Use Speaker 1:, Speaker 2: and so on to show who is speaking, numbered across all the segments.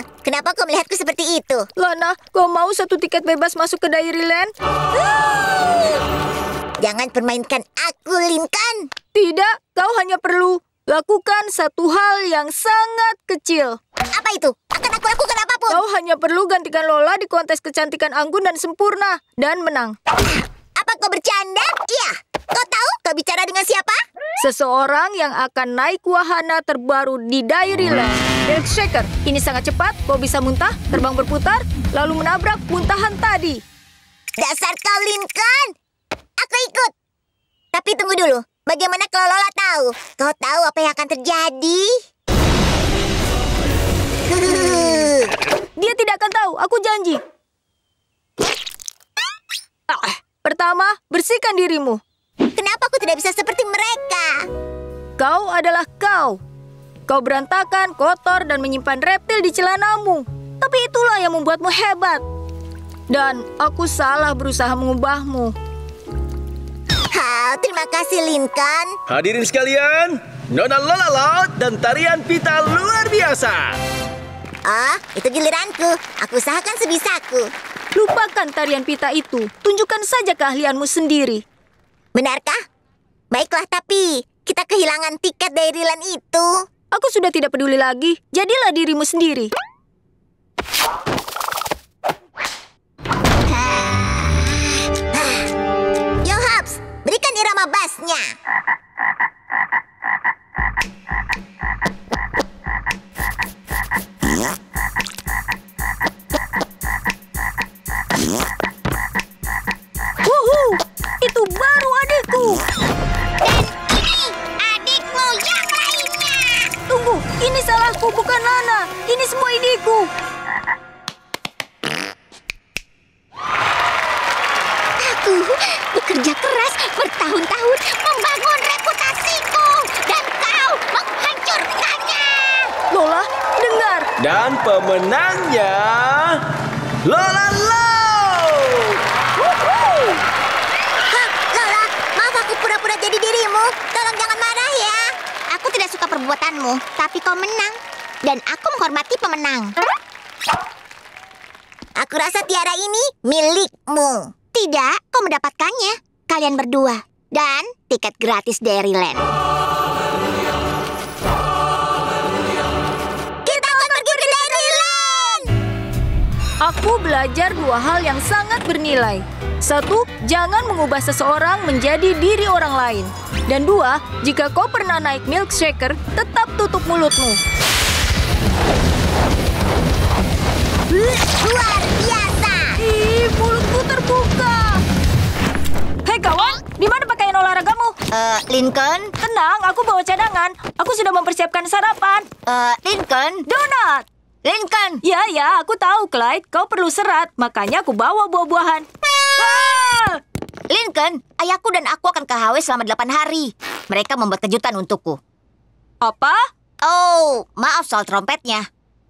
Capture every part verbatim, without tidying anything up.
Speaker 1: kenapa kau melihatku seperti itu?
Speaker 2: Lana, kau mau satu tiket bebas masuk ke Dairyland?
Speaker 1: Jangan permainkan aku, Lincoln.
Speaker 2: Tidak, kau hanya perlu lakukan satu hal yang sangat kecil.
Speaker 1: Apa itu? Akan aku lakukan apapun.
Speaker 2: Kau hanya perlu gantikan Lola di kontes kecantikan anggun dan sempurna. Dan menang.
Speaker 1: Apa kau bercanda? Iya. Kau tahu kau bicara dengan siapa?
Speaker 2: Seseorang yang akan naik wahana terbaru di Dairyland. Milkshaker. Ini sangat cepat. Kau bisa muntah, terbang berputar, lalu menabrak muntahan tadi.
Speaker 1: Dasar kau, Lincoln. Aku ikut. Tapi tunggu dulu. Bagaimana kalau Lola tahu? Kau tahu apa yang akan terjadi?
Speaker 2: Dia tidak akan tahu. Aku janji. Ah, pertama, bersihkan dirimu.
Speaker 1: Kenapa aku tidak bisa seperti mereka?
Speaker 2: Kau adalah kau. Kau berantakan, kotor, dan menyimpan reptil di celanamu. Tapi itulah yang membuatmu hebat. Dan aku salah berusaha mengubahmu.
Speaker 1: Ha, terima kasih, Lincoln.
Speaker 3: Hadirin sekalian, Nona Lola Laut dan tarian pita luar biasa.
Speaker 1: Oh, itu giliranku. Aku usahakan sebisaku.
Speaker 2: Lupakan tarian pita itu. Tunjukkan saja keahlianmu sendiri.
Speaker 1: Benarkah? Baiklah, tapi kita kehilangan tiket Dairyland itu.
Speaker 2: Aku sudah tidak peduli lagi. Jadilah dirimu sendiri.
Speaker 1: Yo, Hobbs, berikan irama bassnya.
Speaker 2: Wuhu, itu baru adikku.
Speaker 1: Dan ini adikmu yang lainnya.
Speaker 2: Tunggu, ini salahku, bukan Nana. Ini semua ideku.
Speaker 1: Aku bekerja keras bertahun-tahun membangun reputasiku. Dan kau menghancurkannya.
Speaker 2: Lola, dengar.
Speaker 3: Dan pemenangnya, Lola Laut.
Speaker 1: Hah, Lola, maaf aku pura-pura jadi dirimu. Tolong jangan marah ya. Aku tidak suka perbuatanmu, tapi kau menang. Dan aku menghormati pemenang. Aku rasa tiara ini milikmu. Tidak, kau mendapatkannya. Kalian berdua. Dan tiket gratis Dairyland. Kita akan pergi ke Dairyland!
Speaker 2: Aku belajar dua hal yang sangat bernilai. Satu, jangan mengubah seseorang menjadi diri orang lain. Dan dua, jika kau pernah naik milkshaker, tetap tutup mulutmu.
Speaker 1: Luar biasa!
Speaker 2: Ih, mulutku terbuka. Hei kawan, di mana pakaian olahragamu?
Speaker 1: Eh, Lincoln?
Speaker 2: Tenang, aku bawa cadangan. Aku sudah mempersiapkan sarapan.
Speaker 1: Eh, Lincoln?
Speaker 2: Donat.
Speaker 1: Lincoln!
Speaker 2: Ya, ya, aku tahu, Clyde. Kau perlu serat, makanya aku bawa buah-buahan. Ah!
Speaker 1: Lincoln, ayahku dan aku akan ke H W selama delapan hari. Mereka membuat kejutan untukku.
Speaker 2: Apa?
Speaker 1: Oh, maaf soal trompetnya.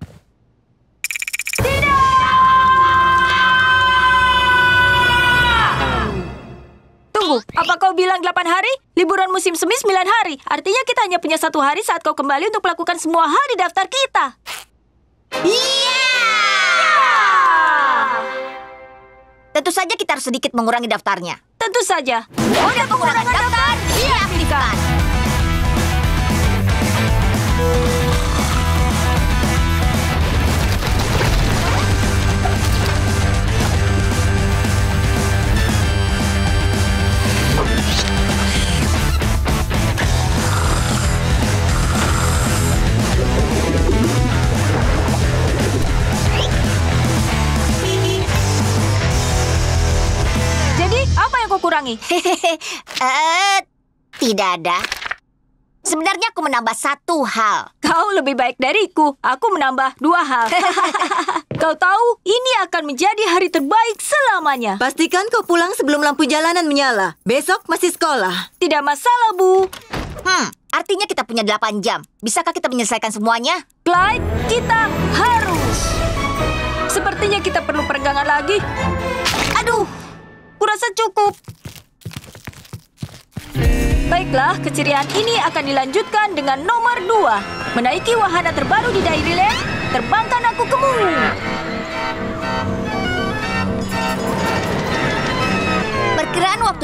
Speaker 2: Tunggu, apa kau bilang delapan hari? Liburan musim semi sembilan hari. Artinya kita hanya punya satu hari saat kau kembali untuk melakukan semua hal di daftar kita.
Speaker 1: Iya! Tentu saja kita harus sedikit mengurangi daftarnya.
Speaker 2: Tentu saja.
Speaker 1: Mode pengurangan daftar diaktifkan.
Speaker 2: Jadi, apa yang kau kurangi?
Speaker 1: Eh, tidak ada. Sebenarnya aku menambah satu hal.
Speaker 2: Kau lebih baik dariku. Aku menambah dua hal. Kau tahu, ini akan menjadi hari terbaik selamanya.
Speaker 4: Pastikan kau pulang sebelum lampu jalanan menyala. Besok masih sekolah.
Speaker 2: Tidak masalah, Bu.
Speaker 1: Hmm, artinya kita punya delapan jam. Bisakah kita menyelesaikan semuanya?
Speaker 2: Clyde, kita harus. Sepertinya kita perlu peregangan lagi. Aduh, kurasa cukup. Baiklah, keceriaan ini akan dilanjutkan dengan nomor dua. Menaiki wahana terbaru di Dairyland, terbangkan aku ke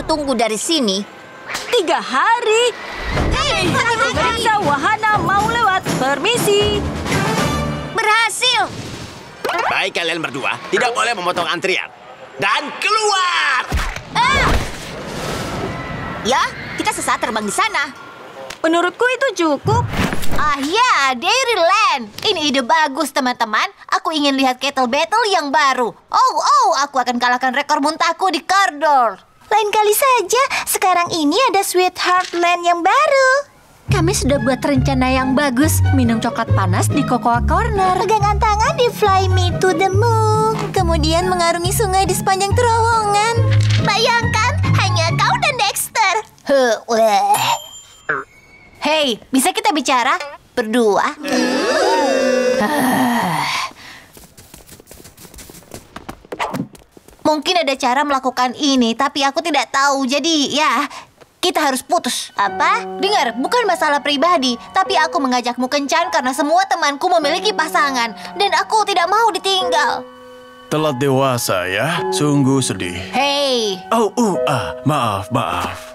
Speaker 1: tunggu dari sini.
Speaker 2: Tiga hari. Hei, pemeriksa wahana mau lewat. Permisi.
Speaker 1: Berhasil.
Speaker 5: Baik kalian berdua, tidak boleh memotong antrian. Dan keluar!
Speaker 1: Ah! Ya, kita sesaat terbang di sana.
Speaker 2: Menurutku itu cukup.
Speaker 1: Ah ya, Dairyland. Ini ide bagus, teman-teman. Aku ingin lihat Kettle Battle yang baru. Oh, oh, aku akan kalahkan rekor muntahku di koridor. Lain kali saja, sekarang ini ada Sweetheart Land yang baru.
Speaker 2: Kami sudah buat rencana yang bagus. Minum coklat panas di Cocoa Corner.
Speaker 1: Pegangan tangan di Fly Me to the Moon. Kemudian mengarungi sungai di sepanjang terowongan. Bayangkan, hanya kau dan Dexter. Hei, bisa kita bicara? Berdua. Mungkin ada cara melakukan ini, tapi aku tidak tahu. Jadi, ya, kita harus putus. Apa? Dengar, bukan masalah pribadi, tapi aku mengajakmu kencan karena semua temanku memiliki pasangan. Dan aku tidak mau ditinggal.
Speaker 6: Telat dewasa ya, sungguh sedih.
Speaker 1: Hei,
Speaker 6: Oh, uh, ah, maaf, maaf.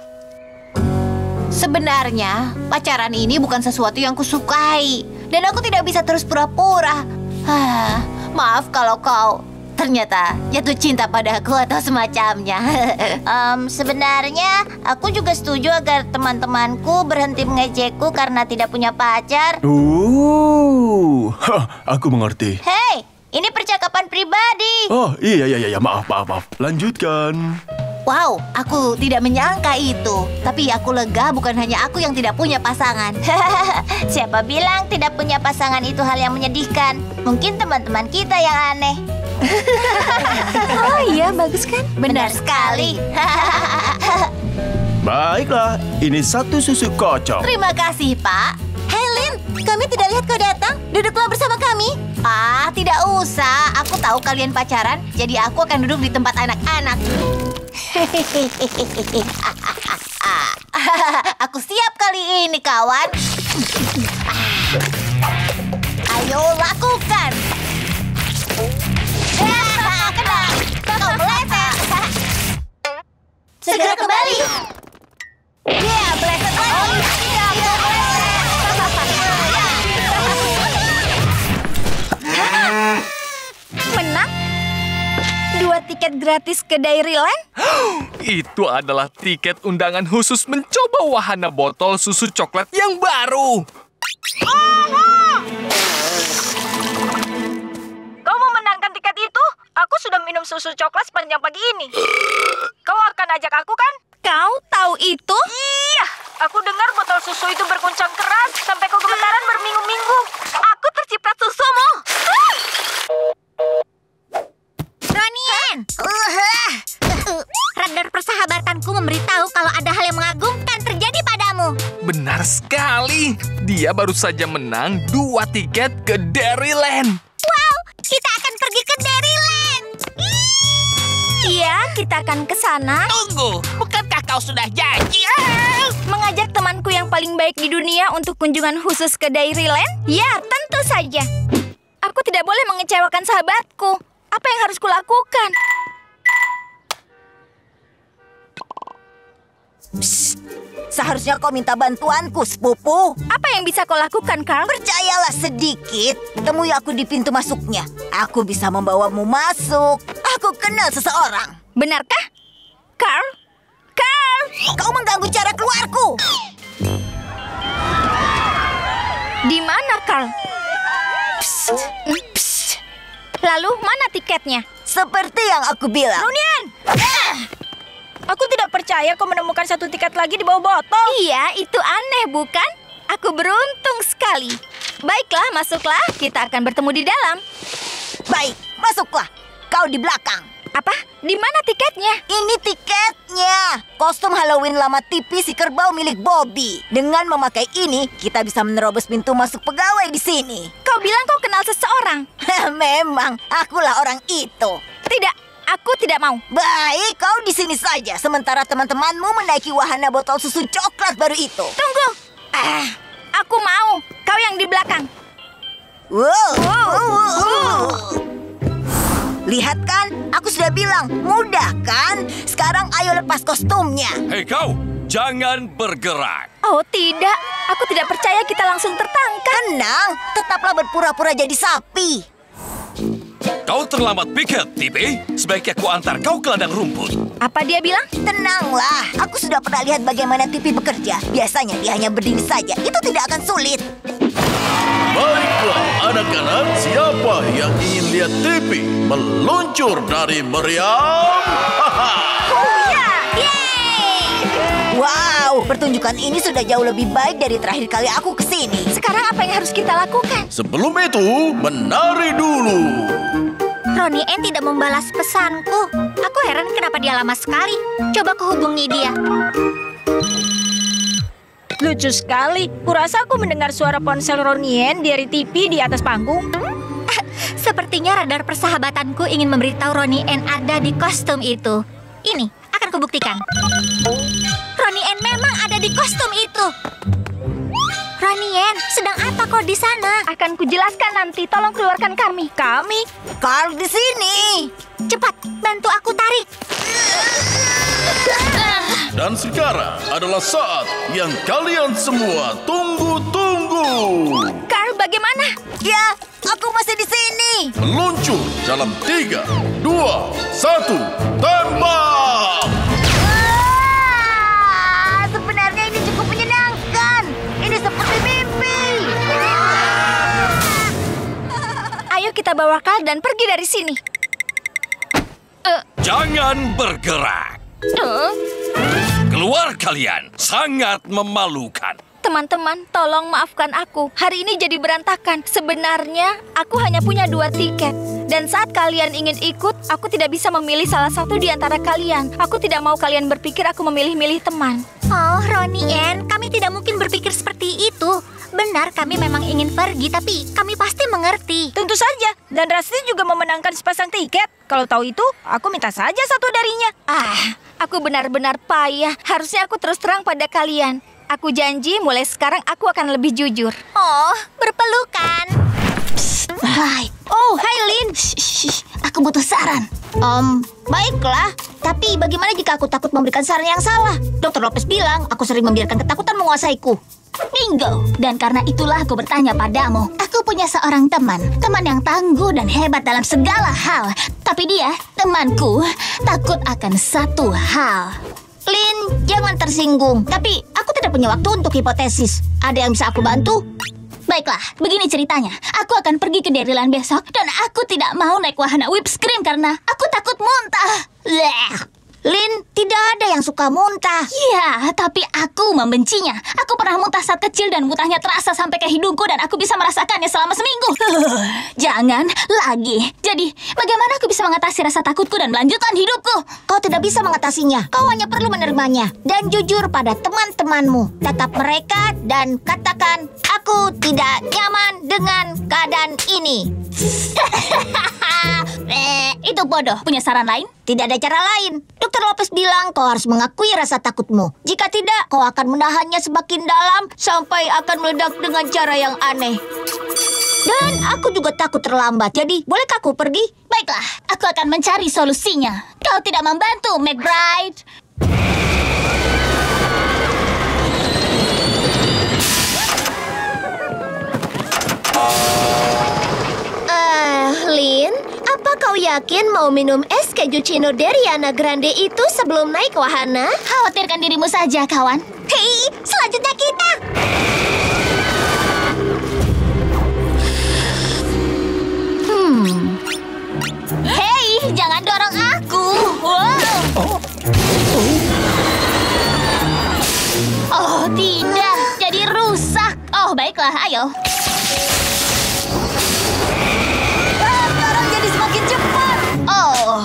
Speaker 1: sebenarnya pacaran ini bukan sesuatu yang kusukai. Dan aku tidak bisa terus pura-pura. Ah, maaf kalau kau ternyata jatuh cinta padaku atau semacamnya. Em, sebenarnya aku juga setuju agar teman-temanku berhenti mengejekku karena tidak punya pacar.
Speaker 6: Uh, hah, aku mengerti.
Speaker 1: Hei, ini percakapan pribadi.
Speaker 6: Oh, iya, iya, iya, maaf, maaf, maaf. Lanjutkan.
Speaker 1: Wow, aku tidak menyangka itu. Tapi aku lega, bukan hanya aku yang tidak punya pasangan. Siapa bilang tidak punya pasangan itu hal yang menyedihkan? Mungkin teman-teman kita yang aneh.
Speaker 2: Oh iya, bagus kan?
Speaker 1: Benar sekali.
Speaker 6: Baiklah, ini satu susu kocok.
Speaker 1: Terima kasih, Pak. Helen, kami tidak lihat kau datang. Duduklah bersama kami. Ah, tidak usah. Aku tahu kalian pacaran, jadi aku akan duduk di tempat anak-anak. Aku siap kali ini, kawan. Ayo lakukan. Kena, kau meleset. Segera kembali. Ya, meleset lagi. Ya, kau meleset.
Speaker 2: Menang? Dua tiket gratis ke Dairyland?
Speaker 7: Itu adalah tiket undangan khusus mencoba wahana botol susu coklat yang baru.
Speaker 2: Kau memenangkan tiket itu? Aku sudah minum susu coklat sepanjang pagi ini. Kau akan ajak aku kan? Kau tahu itu? Iya, aku dengar botol susu itu berguncang keras sampai kau gemetaran berminggu-minggu. Aku terciprat susumu.
Speaker 1: Ronian! Radar persahabatanku memberitahu kalau ada hal yang mengagumkan terjadi padamu.
Speaker 7: Benar sekali. Dia baru saja menang dua tiket ke Dairyland.
Speaker 1: Wow, kita akan pergi ke Dairyland.
Speaker 2: Iya, kita akan ke sana.
Speaker 5: Tunggu, bukankah kau sudah janji?
Speaker 2: Mengajak temanku yang paling baik di dunia untuk kunjungan khusus ke Dairyland? Ya, tentu saja. Aku tidak boleh mengecewakan sahabatku. Apa yang harus kulakukan?
Speaker 4: Psst, seharusnya kau minta bantuanku, sepupu.
Speaker 2: Apa yang bisa kau lakukan, Carl?
Speaker 4: Percayalah sedikit. Temui aku di pintu masuknya. Aku bisa membawamu masuk. Aku kenal seseorang.
Speaker 2: Benarkah? Carl? Carl!
Speaker 4: Kau mengganggu cara keluarku.
Speaker 2: Di mana, Carl? Psst, psst. Lalu, mana tiketnya?
Speaker 4: Seperti yang aku bilang.
Speaker 2: Ronian! Aku tidak percaya kau menemukan satu tiket lagi di bawah botol. Iya, itu aneh, bukan? Aku beruntung sekali. Baiklah, masuklah. Kita akan bertemu di dalam.
Speaker 4: Baik, masuklah. Kau di belakang.
Speaker 2: Apa? Di mana tiketnya?
Speaker 4: Ini tiketnya. Kostum Halloween lama T V si kerbau milik Bobby. Dengan memakai ini, kita bisa menerobos pintu masuk pegawai di sini.
Speaker 2: Kau bilang kau kenal seseorang.
Speaker 4: Memang, akulah orang itu.
Speaker 2: Tidak, aku tidak mau.
Speaker 4: Baik, kau di sini saja. Sementara teman-temanmu menaiki wahana botol susu coklat baru itu.
Speaker 2: Tunggu. Ah, aku mau. Kau yang di belakang.
Speaker 4: Wow. Wow. Wow. Lihat kan, aku sudah bilang, mudah kan? Sekarang Ayo lepas kostumnya.
Speaker 8: Hei kau, jangan bergerak.
Speaker 2: Oh tidak, aku tidak percaya kita langsung tertangkap.
Speaker 4: Tenang, tetaplah berpura-pura jadi sapi.
Speaker 8: Kau terlambat piket, Tipi. Sebaiknya aku antar kau ke ladang rumput.
Speaker 2: Apa dia bilang?
Speaker 4: Tenanglah, aku sudah pernah lihat bagaimana Tipi bekerja. Biasanya dia hanya berdiri saja, itu tidak akan sulit.
Speaker 6: Baiklah, anak-anak, siapa yang ingin lihat Tipi meluncur dari meriam?
Speaker 4: Wow, pertunjukan ini sudah jauh lebih baik dari terakhir kali aku kesini.
Speaker 2: Sekarang apa yang harus kita lakukan?
Speaker 6: Sebelum itu, menari dulu.
Speaker 1: Ronnie Ann tidak membalas pesanku. Aku heran kenapa dia lama sekali. Coba kuhubungi dia.
Speaker 2: Lucu sekali. Kurasa aku mendengar suara ponsel Ronnie Ann dari T V di atas panggung.
Speaker 1: Sepertinya radar persahabatanku ingin memberitahu Ronnie Ann ada di kostum itu. Ini akan kubuktikan. Ronnie Ann memang ada di kostum itu. Ronnie Ann, sedang apa kau di sana?
Speaker 2: Akan kujelaskan nanti. Tolong keluarkan kami. Kami?
Speaker 4: Carl di sini.
Speaker 1: Cepat, bantu aku tarik.
Speaker 6: Dan sekarang adalah saat yang kalian semua tunggu-tunggu.
Speaker 2: Carl, bagaimana?
Speaker 4: Ya, aku masih di sini.
Speaker 6: Meluncur dalam tiga, dua, satu, tembak!
Speaker 4: Ah, sebenarnya ini cukup menyenangkan. Ini seperti mimpi.
Speaker 2: Ayo kita bawa Carl dan pergi dari sini.
Speaker 8: Jangan bergerak.
Speaker 2: Uh,
Speaker 8: Keluar kalian, sangat memalukan.
Speaker 2: Teman-teman, tolong maafkan aku. Hari ini jadi berantakan. Sebenarnya, aku hanya punya dua tiket. Dan saat kalian ingin ikut, aku tidak bisa memilih salah satu di antara kalian. Aku tidak mau kalian berpikir aku memilih-milih teman.
Speaker 1: Oh, Ronnie Ann, kami tidak mungkin berpikir seperti itu. Benar, kami memang ingin pergi, tapi kami pasti mengerti.
Speaker 2: Tentu saja. Dan Rusty juga memenangkan sepasang tiket. Kalau tahu itu, aku minta saja satu darinya. Ah, aku benar-benar payah. Harusnya aku terus terang pada kalian. Aku janji mulai sekarang aku akan lebih jujur.
Speaker 1: Oh, berpelukan.
Speaker 9: Hai. Oh, hai Lin. Shh, shh, shh. Aku butuh saran.
Speaker 1: Um, baiklah. Tapi bagaimana jika aku takut memberikan saran yang salah? dokter Lopez bilang aku sering membiarkan ketakutan menguasaiku.
Speaker 9: Bingo. Dan karena itulah aku bertanya padamu. Aku punya seorang teman. Teman yang tangguh dan hebat dalam segala hal. Tapi dia, temanku, takut akan satu hal.
Speaker 1: Lin, jangan tersinggung. Tapi aku tidak punya waktu untuk hipotesis. Ada yang bisa aku bantu?
Speaker 9: Baiklah, begini ceritanya. Aku akan pergi ke Dairyland besok dan aku tidak mau naik wahana whip cream karena aku takut muntah. Blech.
Speaker 1: Lin, tidak ada yang suka muntah.
Speaker 9: Ya, tapi aku membencinya. Aku pernah muntah saat kecil dan muntahnya terasa sampai ke hidungku dan aku bisa merasakannya selama seminggu. Jangan lagi. Jadi, bagaimana aku bisa mengatasi rasa takutku dan melanjutkan hidupku?
Speaker 1: Kau tidak bisa mengatasinya. Kau hanya perlu menerimanya. Dan jujur pada teman-temanmu. Tatap mereka dan katakan, aku tidak nyaman dengan keadaan ini.
Speaker 9: eh, itu bodoh. Punya saran lain?
Speaker 1: Tidak ada cara lain. dokter Lopez bilang kau harus mengakui rasa takutmu. Jika tidak, kau akan menahannya semakin dalam sampai akan meledak dengan cara yang aneh. Dan aku juga takut terlambat. Jadi, bolehkah aku pergi?
Speaker 9: Baiklah, aku akan mencari solusinya. Kau tidak membantu, McBride.
Speaker 1: Eh, Lin, apa kau yakin mau minum es cappuccino dari Ariana Grande itu sebelum naik wahana?
Speaker 9: Khawatirkan dirimu saja, kawan.
Speaker 1: Hei, selanjutnya kita.
Speaker 9: Hmm. Hei, jangan dorong aku. Wow.
Speaker 6: Oh.
Speaker 9: Oh, tidak. Jadi rusak. Oh, baiklah, ayo.
Speaker 4: Sekarang jadi semakin cepat.
Speaker 9: Oh.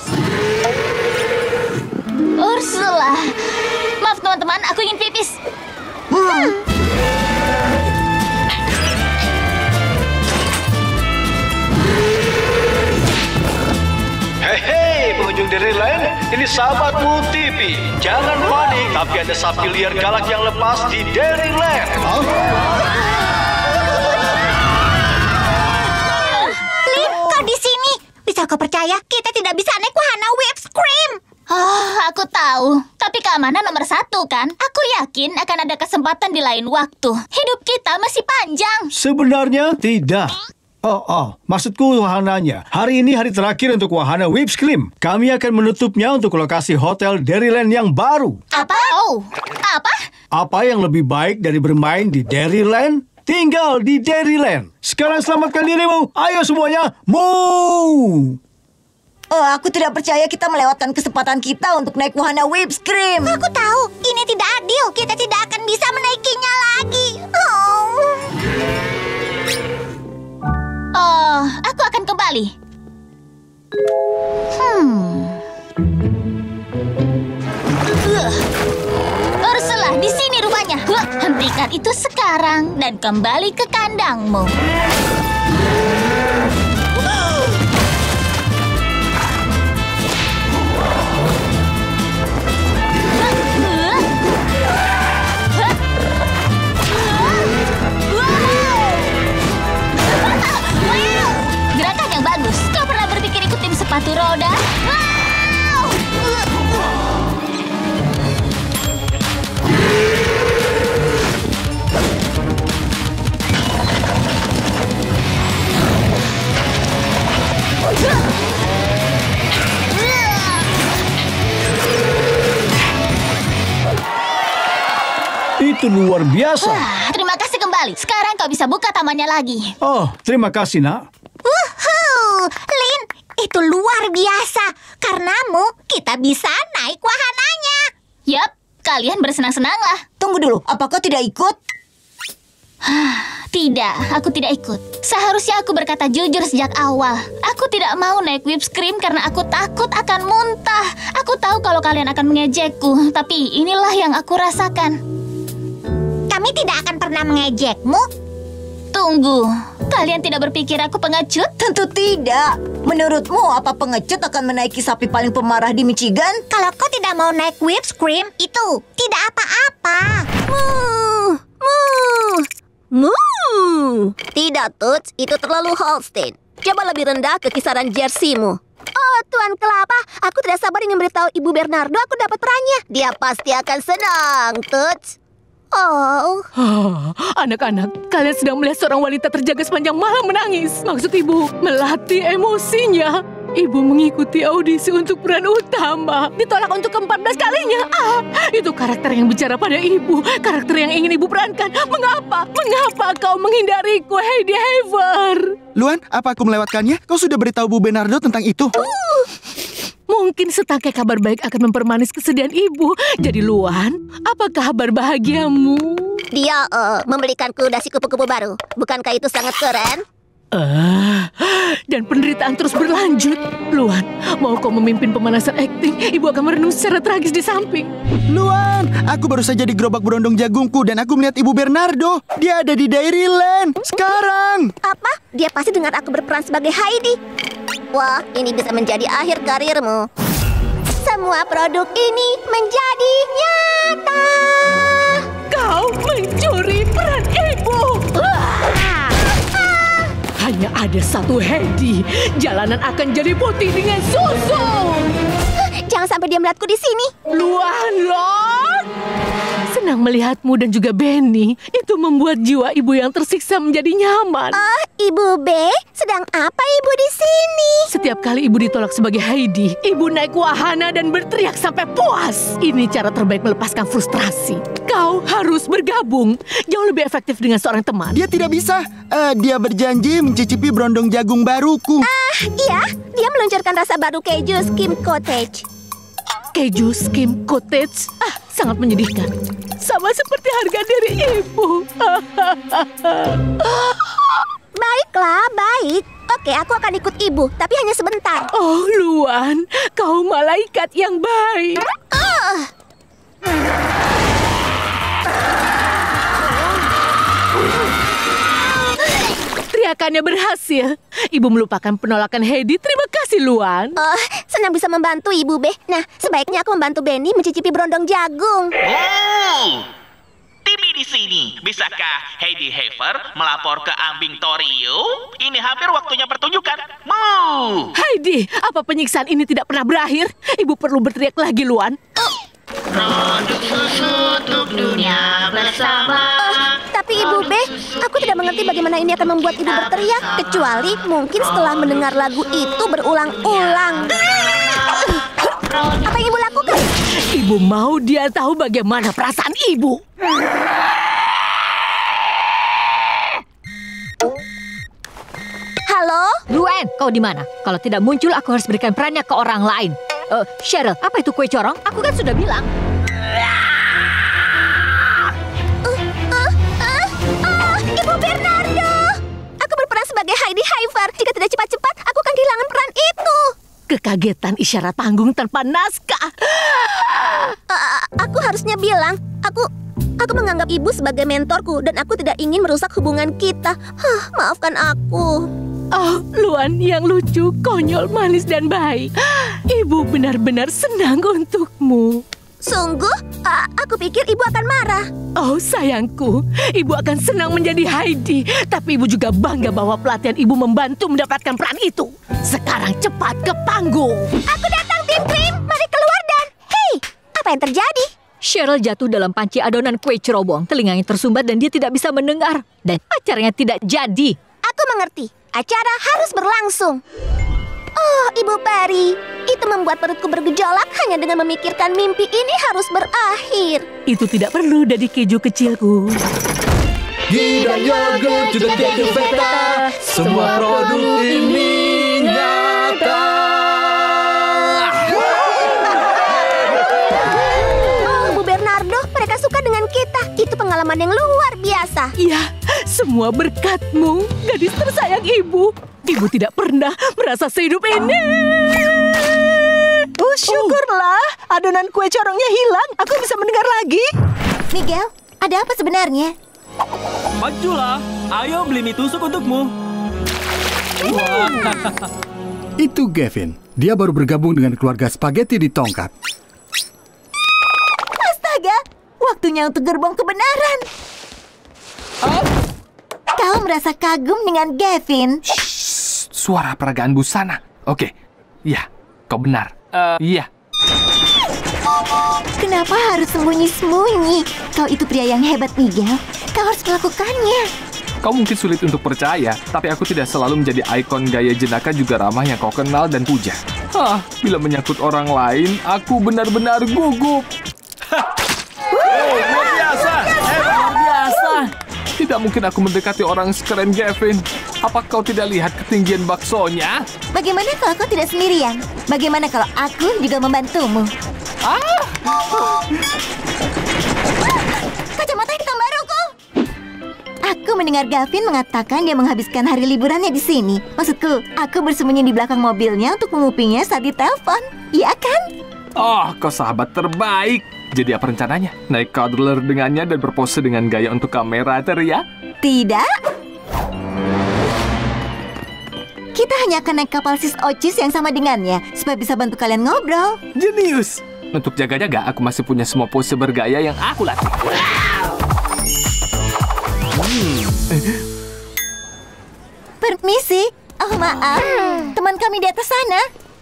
Speaker 9: Ursula. Maaf, teman-teman. Aku ingin pipis. Hmm.
Speaker 3: Hei, pengunjung Dairyland, ini sahabatmu Tipi. Jangan panik, tapi ada sapi liar galak yang lepas di Dairyland.
Speaker 1: Lin, kau di sini. Bisa kau percaya kita tidak bisa naik wahana whip cream?
Speaker 9: Oh, aku tahu. Tapi keamanan nomor satu kan? Aku yakin akan ada kesempatan di lain waktu. Hidup kita masih panjang.
Speaker 10: Sebenarnya tidak. Oh, oh, maksudku wahananya. Hari ini hari terakhir untuk wahana Whipscream. Kami akan menutupnya untuk lokasi hotel Dairyland yang baru.
Speaker 9: Apa? Oh, apa?
Speaker 10: Apa yang lebih baik dari bermain di Dairyland? Tinggal di Dairyland. Sekarang selamatkan dirimu. Ayo semuanya, move!
Speaker 4: Oh, aku tidak percaya kita melewatkan kesempatan kita untuk naik wahana Whipscream.
Speaker 1: Aku tahu, ini tidak adil. Kita tidak akan bisa menaikinya lagi. Oh.
Speaker 9: Oh, aku akan kembali. Hmm. Uh. Ursula, di sini rupanya. Huh, hentikan itu sekarang dan kembali ke kandangmu. Gerakan yang bagus. Kau pernah berpikir ikut tim sepatu roda? Wow!
Speaker 10: Itu luar biasa.
Speaker 9: Wah, terima kasih kembali. Sekarang kau bisa buka tamannya lagi.
Speaker 10: Oh, terima kasih, nak.
Speaker 1: Wuhuu, Lin, itu luar biasa. Karenamu, kita bisa naik wahananya.
Speaker 9: Yap, kalian bersenang-senanglah.
Speaker 4: Tunggu dulu, apakah tidak ikut?
Speaker 9: Tidak, aku tidak ikut. Seharusnya aku berkata jujur sejak awal. Aku tidak mau naik Whipscream karena aku takut akan muntah. Aku tahu kalau kalian akan mengejekku, tapi inilah yang aku rasakan.
Speaker 1: Kami tidak akan pernah mengejekmu.
Speaker 9: Tunggu, kalian tidak berpikir aku pengecut?
Speaker 4: Tentu tidak. Menurutmu, apa pengecut akan menaiki sapi paling pemarah di Michigan?
Speaker 1: Kalau kau tidak mau naik Whipscream, itu tidak apa-apa.
Speaker 11: Muh, muh, muh. Tidak, Toots. Itu terlalu Holstein. Coba lebih rendah ke kisaran jerseymu. Oh, Tuan Kelapa, aku tidak sabar ingin memberitahu Ibu Bernardo aku dapat perannya. Dia pasti akan senang, Toots. Oh.
Speaker 2: Anak-anak, kalian sedang melihat seorang wanita terjaga sepanjang malam menangis. Maksud ibu, melatih emosinya. Ibu mengikuti audisi untuk peran utama. Ditolak untuk keempat belas kalinya. Ah, itu karakter yang bicara pada ibu. Karakter yang ingin ibu perankan. Mengapa? Mengapa kau menghindariku, Heidi Haver?
Speaker 12: Luan, apa aku melewatkannya? Kau sudah beritahu Bu Bernardo tentang itu?
Speaker 2: Uh. Mungkin setangkai kabar baik akan mempermanis kesedihan ibu. Jadi Luan, apa kabar bahagiamu?
Speaker 11: Dia uh, membelikan kuda si kupu-kupu baru. Bukankah itu sangat keren?
Speaker 2: Ah, dan penderitaan terus berlanjut. Luan, mau kau memimpin pemanasan akting? Ibu akan merenung secara tragis di samping.
Speaker 12: Luan, aku baru saja di gerobak berondong jagungku dan aku melihat Ibu Bernardo. Dia ada di Dairyland sekarang.
Speaker 11: Apa? Dia pasti dengar aku berperan sebagai Heidi. Wah, ini bisa menjadi akhir karirmu. Semua produk ini menjadi nyata.
Speaker 2: Kau mencuri peran ibu. Ah. Hanya ada satu Heidi. Jalanan akan jadi putih dengan susu.
Speaker 11: Jangan sampai dia melihatku di sini.
Speaker 2: Luan, Lord. Senang melihatmu dan juga Benny. Itu membuat jiwa ibu yang tersiksa menjadi nyaman.
Speaker 11: Oh, Ibu B, sedang apa ibu di sini?
Speaker 2: Setiap kali ibu ditolak sebagai Heidi, ibu naik wahana dan berteriak sampai puas. Ini cara terbaik melepaskan frustrasi. Kau harus bergabung. Jauh lebih efektif dengan seorang teman.
Speaker 12: Dia tidak bisa. Uh, dia berjanji mencicipi berondong jagung baruku.
Speaker 11: Ah, uh, iya. Dia meluncurkan rasa baru keju Skim Cottage.
Speaker 2: Keju Skim Cottage? Ah, sangat menyedihkan. Sama seperti harga diri ibu.
Speaker 11: Baiklah, baik. Oke, aku akan ikut ibu, tapi hanya sebentar.
Speaker 2: Oh, Luan, kau malaikat yang baik.
Speaker 11: Uh.
Speaker 2: Teriakannya berhasil. Ibu melupakan penolakan Heidi. Terima kasih, Luan.
Speaker 11: Oh, senang bisa membantu Ibu B. Nah, sebaiknya aku membantu Benny mencicipi berondong jagung.
Speaker 13: Oh, Tipi di sini. Bisakah Heidi Haver melapor ke Ambing Torio? Ini hampir waktunya pertunjukan. Mu!
Speaker 2: Hai
Speaker 14: Heidi, apa penyiksaan ini tidak pernah berakhir? Ibu perlu berteriak lagi, Luan.
Speaker 15: Produk susu untuk dunia bersama.
Speaker 11: Oh, tapi Ibu B, aku tidak mengerti bagaimana ini akan membuat Ibu berteriak. Kecuali mungkin setelah mendengar lagu itu berulang-ulang. Apa yang Ibu lakukan?
Speaker 14: Ibu mau dia tahu bagaimana perasaan Ibu.
Speaker 11: Halo?
Speaker 2: Luan, kau di mana? Kalau tidak muncul, aku harus berikan perannya ke orang lain. Uh, Cheryl, apa itu kue corong? Aku kan sudah bilang.
Speaker 11: Uh, uh, uh, uh, Ibu Bernardo! Aku berperan sebagai Heidi Heifer. Jika tidak cepat-cepat, aku akan kehilangan peran itu.
Speaker 14: Kekagetan isyarat panggung tanpa naskah.
Speaker 11: Uh, aku harusnya bilang, aku aku menganggap ibu sebagai mentorku dan aku tidak ingin merusak hubungan kita. Huh, maafkan aku.
Speaker 14: Oh, Luan yang lucu, konyol, manis, dan baik. Ibu benar-benar senang untukmu.
Speaker 11: Sungguh? Uh, aku pikir ibu akan marah.
Speaker 14: Oh, sayangku, ibu akan senang menjadi Heidi. Tapi ibu juga bangga bahwa pelatihan ibu membantu mendapatkan peran itu. Sekarang cepat ke panggung.
Speaker 11: Aku datang, Tim Krim. Mari keluar dan... Hei, apa yang terjadi?
Speaker 2: Cheryl jatuh dalam panci adonan kue cerobong. Telinganya tersumbat dan dia tidak bisa mendengar. Dan acaranya tidak jadi.
Speaker 11: Aku mengerti. Acara harus berlangsung. Oh, Ibu Peri, itu membuat perutku bergejolak hanya dengan memikirkan mimpi ini harus berakhir.
Speaker 14: Itu tidak perlu dari keju kecilku.
Speaker 16: Ghee dan yogurt juga keju feta, semua produk ini nyata.
Speaker 11: Oh, Bu Bernardo, mereka suka dengan kita. Itu pengalaman yang luar biasa.
Speaker 14: Iya, semua berkatmu, gadis tersayang ibu. Ibu tidak pernah merasa sehidup ini.
Speaker 17: Oh, syukurlah. Adonan kue corongnya hilang. Aku bisa mendengar lagi.
Speaker 4: Miguel, ada apa sebenarnya?
Speaker 18: Majulah. Ayo beli mie tusuk untukmu.
Speaker 19: Itu Gavin. Dia baru bergabung dengan keluarga spaghetti di tongkat.
Speaker 4: Astaga, waktunya untuk gerbong kebenaran.
Speaker 7: Oh.
Speaker 4: Kau merasa kagum dengan Gavin?
Speaker 7: Suara peragaan busana. Oke, iya, kau benar. Uh, iya.
Speaker 4: Kenapa harus sembunyi-sembunyi? Kau itu pria yang hebat, Miguel. Kau harus melakukannya.
Speaker 7: Kau mungkin sulit untuk percaya, tapi aku tidak selalu menjadi ikon gaya jenaka juga ramah yang kau kenal dan puja. Hah, bila menyangkut orang lain, aku benar-benar gugup.
Speaker 18: Oh, luar biasa. Hebat, luar biasa.
Speaker 7: Tidak mungkin aku mendekati orang sekeren Gavin. Apa kau tidak lihat ketinggian baksonya?
Speaker 4: Bagaimana kalau kau tidak sendirian? Bagaimana kalau aku juga membantumu?
Speaker 7: Ah!
Speaker 4: Kacamata hitam baruku! Aku mendengar Gavin mengatakan dia menghabiskan hari liburannya di sini. Maksudku, aku bersembunyi di belakang mobilnya untuk mengupingnya saat ditelepon. Iya kan?
Speaker 7: Oh, kau sahabat terbaik. Jadi apa rencananya? Naik cuddler dengannya dan berpose dengan gaya untuk kamera teriak?
Speaker 4: Tidak. Kita hanya akan naik kapal sis Ocis yang sama dengannya, supaya bisa bantu kalian ngobrol.
Speaker 7: Jenius! Untuk jaga-jaga, aku masih punya semua pose bergaya yang aku latih.
Speaker 4: Hmm. Permisi. Oh, maaf. Teman kami di atas sana.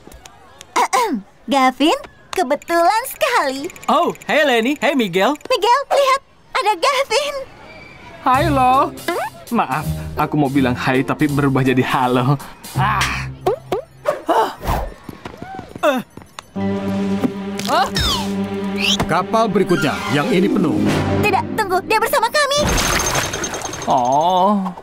Speaker 4: Gavin, kebetulan sekali.
Speaker 18: Oh, hey Lenny, hey Miguel.
Speaker 4: Miguel, lihat, ada Gavin.
Speaker 7: Hai lo. Maaf, aku mau bilang hai tapi berubah jadi halo. Ah.
Speaker 18: Uh.
Speaker 19: Ah. Kapal berikutnya, yang ini penuh.
Speaker 4: Tidak, tunggu, dia bersama kami.
Speaker 7: Oh.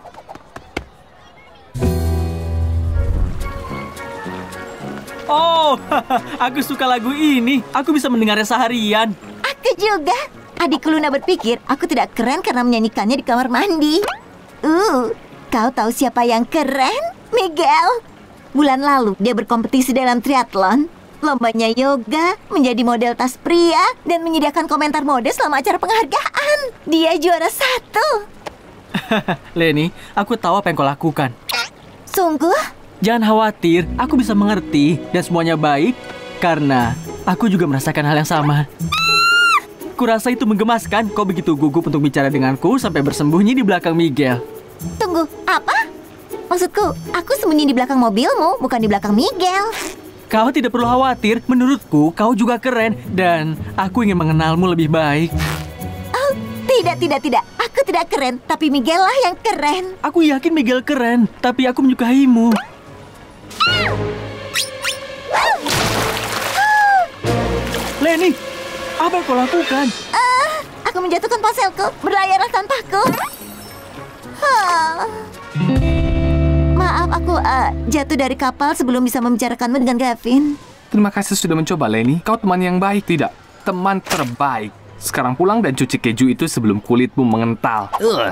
Speaker 18: Oh, aku suka lagu ini. Aku bisa mendengarnya seharian.
Speaker 4: Aku juga. Adikku Luna berpikir aku tidak keren karena menyanyikannya di kamar mandi. Uh, kau tahu siapa yang keren? Miguel. Bulan lalu dia berkompetisi dalam triathlon. Lombanya yoga, menjadi model tas pria, dan menyediakan komentar mode selama acara penghargaan. Dia juara satu.
Speaker 18: Lenny, aku tahu apa yang kau lakukan.
Speaker 4: Sungguh?
Speaker 18: Jangan khawatir, aku bisa mengerti dan semuanya baik karena aku juga merasakan hal yang sama. Kurasa itu menggemaskan, kau begitu gugup untuk bicara denganku sampai bersembunyi di belakang Miguel.
Speaker 4: Tunggu, apa? Maksudku, aku sembunyi di belakang mobilmu, bukan di belakang Miguel.
Speaker 18: Kau tidak perlu khawatir. Menurutku, kau juga keren. Dan aku ingin mengenalmu lebih baik.
Speaker 4: Oh, tidak, tidak, tidak. Aku tidak keren, tapi Miguel lah yang keren.
Speaker 18: Aku yakin Miguel keren, tapi aku menyukaimu. Lenny, apa yang kau lakukan?
Speaker 4: Uh, aku menjatuhkan ponselku. Berlayarlah tanpaku. Huh. Maaf, aku uh, jatuh dari kapal sebelum bisa membicarakanmu dengan Gavin.
Speaker 7: Terima kasih sudah mencoba, Lenny. Kau teman yang baik. Tidak, teman terbaik. Sekarang pulang dan cuci keju itu sebelum kulitmu mengental. Ugh.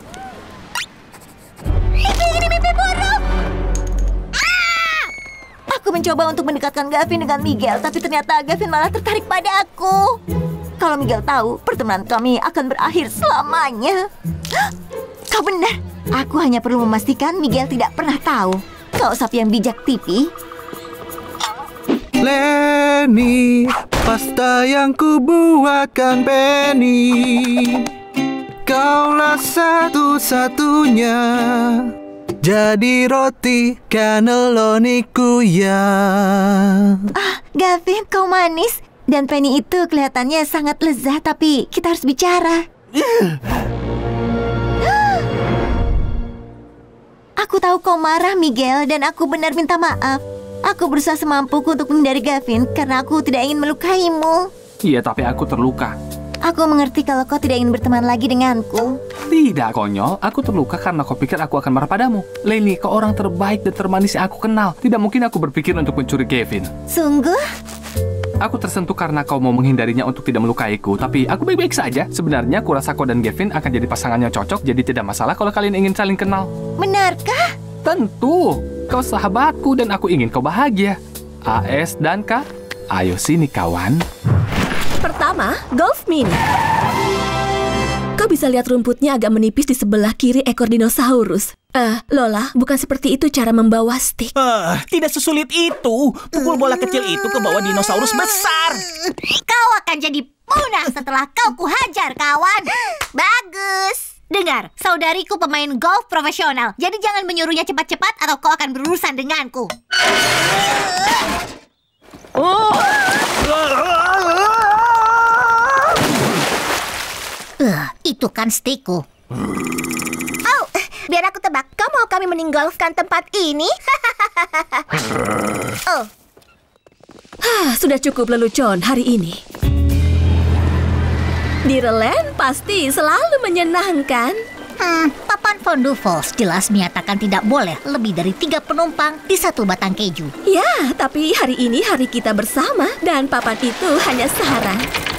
Speaker 4: Mimpi, ini mimpi buruk. Ah! Aku mencoba untuk mendekatkan Gavin dengan Miguel, tapi ternyata Gavin malah tertarik pada aku. Kalau Miguel tahu, pertemuan kami akan berakhir selamanya. Kau benar. Aku hanya perlu memastikan Miguel tidak pernah tahu. Kau sapi yang bijak, Tipi.
Speaker 12: Lenny, pasta yang kubuatkan Penny. Kaulah satu-satunya. Jadi roti cannelloniku ya.
Speaker 4: Ah, Gavin, kau manis. Dan Penny itu kelihatannya sangat lezat, tapi kita harus bicara. Aku tahu kau marah, Miguel, dan aku benar minta maaf. Aku berusaha semampuku untuk menghindari Gavin karena aku tidak ingin melukaimu.
Speaker 7: Iya, tapi aku terluka.
Speaker 4: Aku mengerti kalau kau tidak ingin berteman lagi denganku.
Speaker 7: Tidak, konyol. Aku terluka karena kau pikir aku akan marah padamu. Lenny, kau orang terbaik dan termanis yang aku kenal. Tidak mungkin aku berpikir untuk mencuri Gavin.
Speaker 4: Sungguh?
Speaker 7: Aku tersentuh karena kau mau menghindarinya untuk tidak melukaiku. Tapi aku baik-baik saja. Sebenarnya aku rasa kau dan Gavin akan jadi pasangan yang cocok. Jadi tidak masalah kalau kalian ingin saling kenal.
Speaker 4: Benarkah?
Speaker 7: Tentu. Kau sahabatku dan aku ingin kau bahagia. A S dan K, ayo sini kawan.
Speaker 11: Pertama, golf mini. Kau bisa lihat rumputnya agak menipis di sebelah kiri ekor dinosaurus. Eh, uh, Lola, bukan seperti itu cara membawa stick.
Speaker 13: Uh, tidak sesulit itu. Pukul bola kecil itu ke bawah dinosaurus besar.
Speaker 1: Kau akan jadi punah setelah kau kuhajar, kawan. Bagus. Dengar, saudariku pemain golf profesional. Jadi jangan menyuruhnya cepat-cepat atau kau akan berurusan denganku.
Speaker 13: Oh.
Speaker 1: Uh, itu kan stickku.
Speaker 11: Oh, biar aku tebak. Kau mau kami meninggalkan tempat ini? Oh. Sudah cukup lelucon hari ini. Dirilen pasti selalu menyenangkan.
Speaker 1: Hmm, papan Fondue Falls jelas menyatakan tidak boleh lebih dari tiga penumpang di satu batang keju.
Speaker 11: Ya, tapi hari ini hari kita bersama dan papan itu hanya saran.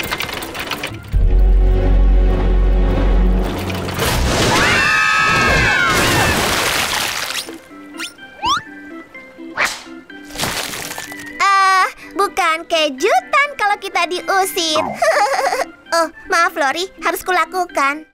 Speaker 11: Uh, bukan kejutan kalau kita diusir. Oh, maaf Lori, harus kulakukan.